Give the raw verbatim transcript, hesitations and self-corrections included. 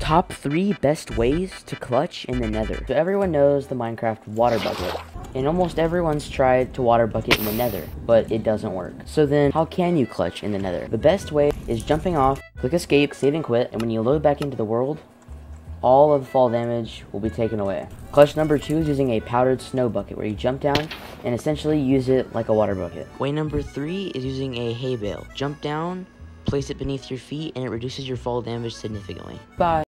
Top three best ways to clutch in the nether. So everyone knows the Minecraft water bucket, and almost everyone's tried to water bucket in the nether, but it doesn't work. So then, how can you clutch in the nether? The best way is jumping off, click escape, save and quit, and when you load back into the world, all of the fall damage will be taken away. Clutch number two is using a powdered snow bucket, where you jump down and essentially use it like a water bucket. Way number three is using a hay bale. Jump down, place it beneath your feet, and it reduces your fall damage significantly. Bye.